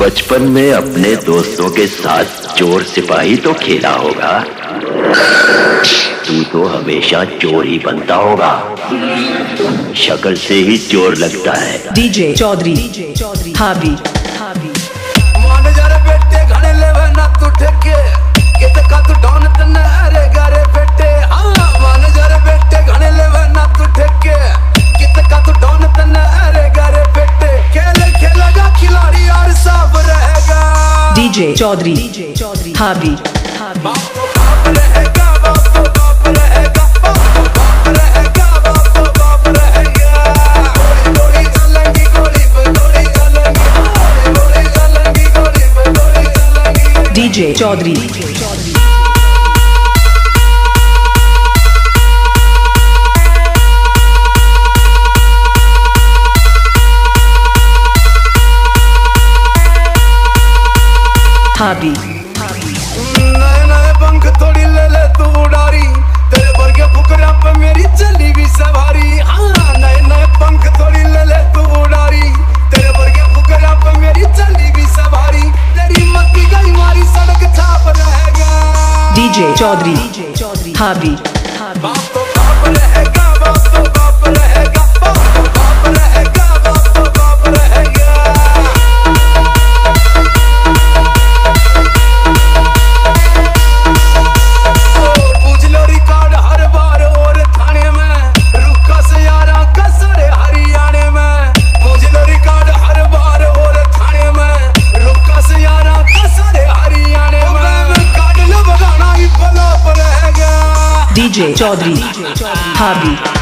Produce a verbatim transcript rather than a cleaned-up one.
बचपन में अपने दोस्तों के साथ चोर सिपाही तो खेला होगा। तू तो हमेशा चोर ही बनता होगा, शक्ल से ही चोर लगता है। डीजे चौधरी हावी मान जा रे बेटे घने लेवे ना तू ठेके कित का तू डॉन तने अरे गारे बेटे। हां मान जा रे बेटे घने लेवे ना तू ठेके कित का तू डॉन तने अरे गारे बेटे। खेल खेलेगा खिलाड़ी और सब रहेगा। डीजे चौधरी हावी बाप तो बाप रहेगा, बाप तो बाप रहेगा, बाप तो बाप रहेगा, बाप तो बाप रहेगा। गोली चलेगी गोली पे गोली चलेगी, गोली चलेगी गोली पे गोली चलेगी। डीजे चौधरी हावी नए नए पंख थोड़ी ले ले तू उड़ारी, तेरे वर्गे फुकरा पे मेरी चली भी सवारी। हाँ नए नए पंख थोड़ी ले ले तू उड़ारी, तेरे वर्गे फुकरा पे मेरी चली भी सवारी। तेरी मती गई मारी सड़क छाप रहेगा। डीजे चौधरी हावी बाप तो बाप रहेगा, बाप तो बाप रहेगा, बाप तो बाप रहेगा, बाप तो बाप रहेगा। डीजे चौधरी हावी